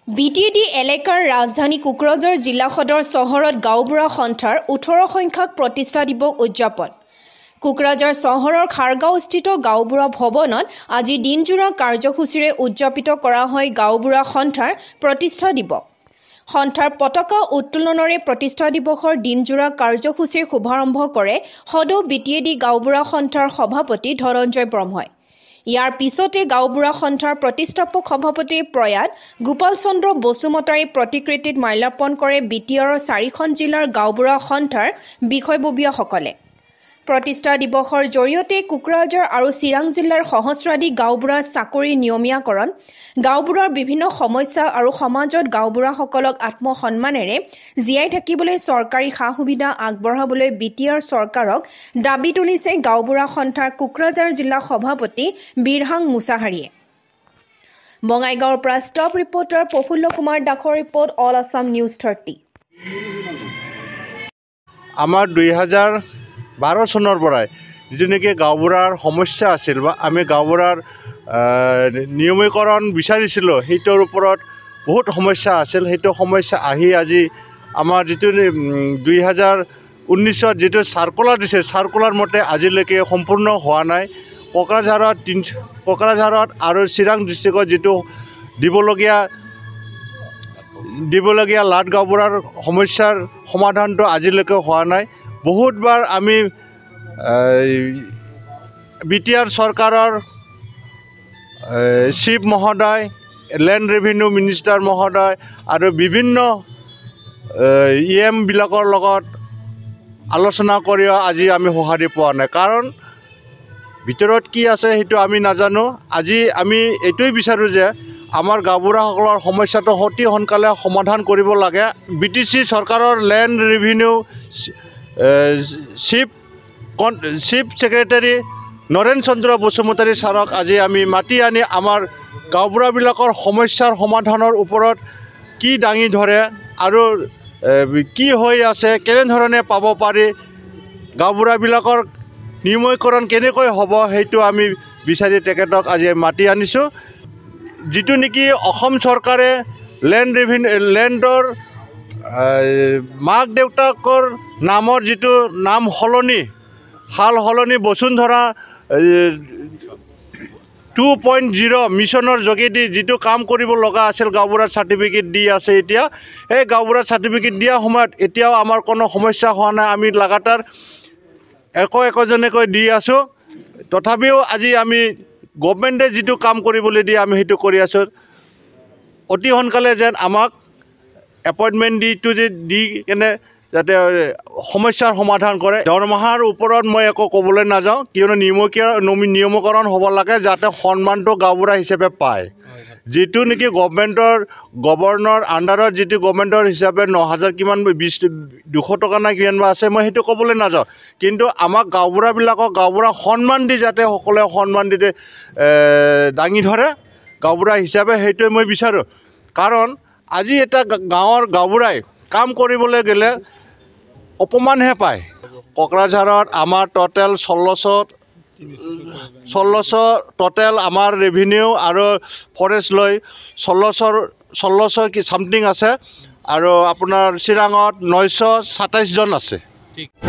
BTAD এলেকাৰ ৰাজধানী কোকৰাঝাৰ জিলা সদৰ চহৰত গাঁওবুঢ়া সন্থাৰ 18 সংখ্যক প্ৰতিষ্ঠা দিৱস উদযাপন। কোকৰাঝাৰ চহৰৰ খাৰগাঁওস্থিত গাঁওবুঢ়া ভৱনত আজি দিনজোৰা কাৰ্যসূচীৰে উদযাপিত কৰা হয় গাঁওবুঢ়া সন্থাৰ প্ৰতিষ্ঠা দিৱস। সন্থাৰ পতাকা উত্তোলনৰে প্ৰতিষ্ঠা দিৱসৰ দিনজোৰা কাৰ্যসূচীৰ শুভাৰম্ভ কৰে সদৌ BTAD গাঁওবুঢ়া সন্থাৰ সভাপতি ধনঞ্জয় ব্ৰহ্মই। ইয়াৰ পিছতে গাঁওবুঢ়া সন্থাৰ প্ৰতিষ্ঠাপক সভাপতি প্ৰয়াত গোপাল চন্দ্ৰ বসুমতাৰী প্ৰতিকৃতিত মাল্যাৰ্পণ কৰে BTADৰ 4খন জিলাৰ গাঁওবুঢ়া সন্থাৰ বিষয়ববীয়াসকলে। প্ৰতিষ্ঠা দিৱসৰ জৰিয়তে কোকৰাঝাৰ আৰু চিৰাং জিলাৰ সহস্ৰাধিক গাঁওবুঢ়া চাকৰি নিয়মীয়াকৰণ, গাঁওবুঢ়াৰ বিভিন্ন সমস্যা আৰু সমাজত গাঁওবুঢ়াসকলক আত্মসন্মানেৰে জীয়াই থাকিবলৈ চৰকাৰী সা-সুবিধা আগবঢ়াবলৈ BTADৰ চৰকাৰক দাবী তুলিছে গাঁওবুঢ়া সন্থাৰ কোকৰাঝাৰ জিলা সভাপতি বীৰহাং মুছাহাৰীয়ে। বঙাইগাঁৱৰ পৰা ষ্টাফ ৰিপৰ্টাৰ প্ৰফুল্ল কুমাৰ দাসৰ ৰিপৰ্ট, অল আছাম নিউজ 30। আমাৰ 2012 চনৰ পৰাই যিটো নেকি গাঁওবুঢ়াৰ সমস্যা আছিল বা আমি গাঁওবুঢ়াৰ নিয়মীকৰণ বিচাৰিছিলোঁ, সেইটোৰ ওপৰত বহুত সমস্যা আছিল। সেইটো সমস্যা আহি আজি আমাৰ যিটো 2019ত যিটো চাৰ্কুলাৰ দিছে, চাৰ্কুলাৰ মতে আজিলৈকে সম্পূৰ্ণ হোৱা নাই। কোকৰাঝাৰত আৰু চিৰাং ডিষ্ট্ৰিক্টত যিটো দিবলগীয়া লাট গাঁওবুঢ়াৰ সমস্যাৰ সমাধানটো আজিলৈকে হোৱা নাই। বহুতবাৰ আমি BTAD চৰকাৰৰ চিফ মহোদয়, লেণ্ড ৰেভিনিউ মিনিষ্টাৰ মহোদয় আৰু বিভিন্ন বিলাকৰ লগত আলোচনা কৰিও আজি আমি সঁহাৰি পোৱা নাই। কাৰণ ভিতৰত কি আছে সেইটো আমি নাজানো। আজি আমি এইটোৱে বিচাৰোঁ যে আমাৰ গাঁওবুঢ়াসকলৰ সমস্যাটো অতি সোনকালে সমাধান কৰিব লাগে। BTC চৰকাৰৰ land revenue chief secretary Naren Chandra Basumatary ছাৰক আজি আমি মাতি আনি আমাৰ গাঁওবুঢ়াবিলাকৰ সমস্যাৰ সমাধানৰ ওপৰত কি দাঙি ধৰে আৰু কি হৈ আছে, কেনেধৰণে পাব পাৰি, গাঁওবুঢ়াবিলাকৰ নিয়মীকৰণ কেনেকৈ হ'ব, সেইটো আমি বিচাৰি তেখেতক আজি মাতি আনিছোঁ। যিটো নেকি অসম চৰকাৰে লেণ্ডৰ মাক দেউতাকৰ নামৰ যিটো নাম সলনি, সাল সলনি বসুন্ধৰা 2.0 মিছনৰ যোগেদি যিটো কাম কৰিব লগা আছিল, গাঁওবুঢ়াৰ চাৰ্টিফিকেট দি আছে এতিয়া। সেই গাঁওবুঢ়াৰ চাৰ্টিফিকেট দিয়াৰ সময়ত এতিয়াও আমাৰ কোনো সমস্যা হোৱা নাই। আমি লাগাতাৰ একোজনেকৈ দি আছোঁ। তথাপিও আজি আমি গভৰ্ণমেণ্টে যিটো কাম কৰিবলৈ দিয়ে আমি সেইটো কৰি আছোঁ। অতি সোনকালে যেন আমাক এপইণ্টমেণ্ট দি কেনে যাতে সমস্যাৰ সমাধান কৰে। দৰমহাৰ ওপৰত মই একো ক'বলৈ নাযাওঁ, কিয়নো নিয়মীকৰণ হ'ব লাগে যাতে সন্মানটো গাঁওবুঢ়া হিচাপে পায়। যিটো নেকি গভৰ্ণৰ আণ্ডাৰত যিটো গভৰ্ণমেণ্টৰ হিচাপে 9,000 কিমান 200 টকা নাই কিমান বা আছে, মই সেইটো ক'বলৈ নাযাওঁ। কিন্তু আমাক গাঁওবুঢ়া সন্মান দি যাতে সকলোৱে সন্মান দি দাঙি ধৰে গাঁওবুঢ়া হিচাপে, সেইটোৱে মই বিচাৰোঁ। কাৰণ আজি এটা গাঁৱৰ গাঁওবুঢ়াই কাম কৰিবলৈ গ'লে অপমানহে পায়। কোকৰাঝাৰত আমাৰ টোটেল 1600 টোটেল আমাৰ ৰেভিনিউ আৰু ফৰেষ্ট লৈ 1600 কি চামথিং আছে, আৰু আপোনাৰ চিৰাঙত 927 জন আছে।